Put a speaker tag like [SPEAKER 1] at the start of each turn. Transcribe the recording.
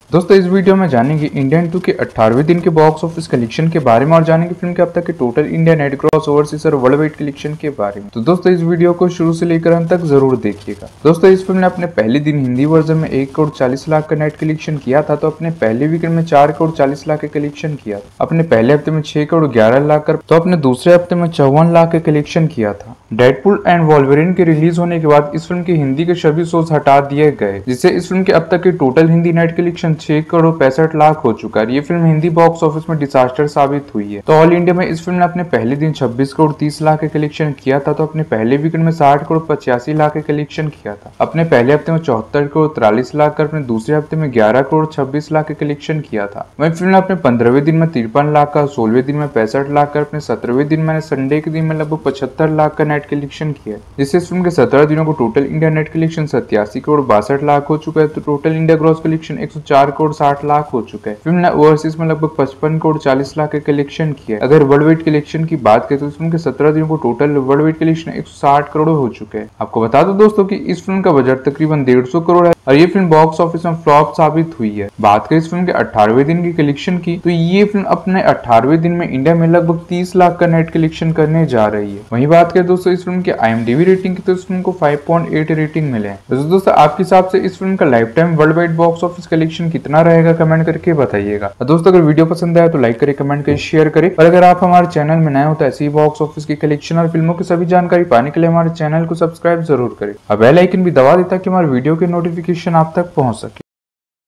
[SPEAKER 1] दोस्तों इस वीडियो में जानेंगे इंडियन 2 के 18वें दिन के बॉक्स ऑफिस कलेक्शन के बारे में और जानेंगे फिल्म के अब तक के total India net gross overseas और वर्ल्ड वाइड कलेक्शन के बारे में। तो दोस्तों इस वीडियो को शुरू से लेकर अंत तक जरूर देखिएगा। दोस्तों इस फिल्म ने अपने पहले दिन हिंदी वर्जन में 1 करोड़ 40 लाख का नेट कलेक्शन किया था, तो अपने पहले वीकेंड में 4 करोड़ 40 लाख का कलेक्शन किया था। अपने पहले हफ्ते में 6 करोड़ 11 लाख का, तो अपने दूसरे हफ्ते में 54 लाख का कलेक्शन किया था। डेडपूल एंड वॉल्वरिन के रिलीज होने के बाद इस फिल्म के हिंदी के सभी शोज हटा दिए गए, जिससे इस फिल्म के अब तक के total Hindi net collection 6 crore 65 lakh हो चुका है। ये फिल्म हिंदी बॉक्स ऑफिस में डिजास्टर साबित हुई है। तो ऑल इंडिया में इस फिल्म ने अपने पहले दिन 26 करोड़ 30 लाख का कलेक्शन किया था, तो अपने पहले वीकेंड में 60 करोड़ 85 लाख का कलेक्शन किया था। अपने पहले हफ्ते में 74 करोड़ 43 लाख का, अपने दूसरे हफ्ते में 11 करोड़ 26 लाख का कलेक्शन किया था। वही फिल्म ने अपने 15वें दिन में 53 लाख का, 16वें दिन में 65 लाख का, अपने 17वें दिन में संडे के दिन में लगभग 75 लाख का नेट कलेक्शन किया, जिससे इस फिल्म के 17 दिनों को total India net collection 87 crore 62 lakh हो चुका है। तो total India gross collection 104 crore 60 lakh हो चुका है। फिल्म ने ओवरसीज में लगभग 55 करोड़ 40 लाख का कलेक्शन किया। अगर वर्ल्ड वाइड कलेक्शन की बात करें तो इस फिल्म के 17 दिनों को total world wide collection 160 crore हो चुके हैं। आपको बता दो दोस्तों कि इस फिल्म का बजट तकरीबन 150 करोड़ है और ये फिल्म बॉक्स ऑफिस में फ्लॉप साबित हुई है। बात करें इस फिल्म के 18वें दिन की कलेक्शन की, तो ये फिल्म अपने 18वें दिन में इंडिया में लगभग 30 लाख का नेट कलेक्शन करने जा रही है। वहीं बात करें दोस्तों इस फिल्म के IMDb रेटिंग की, तो इस फिल्म को 5.8 रेटिंग मिले हैं। दोस्तों आपके हिसाब से इस फिल्म का life time world wide box office collection कितना रहेगा, कमेंट करके बताइएगा। दोस्तों अगर वीडियो पसंद आया तो लाइक करें, कमेंट करें, शेयर करें। और अगर आप हमारे चैनल में नए हो तो ऐसी ही बॉक्स ऑफिस की कलेक्शन और फिल्मों की सभी जानकारी पाने के लिए हमारे चैनल को सब्सक्राइब जरूर करें और बेल आइकन भी दबा दें ताकि हमारे वीडियो के नोटिफिकेशन आप तक पहुंच सके।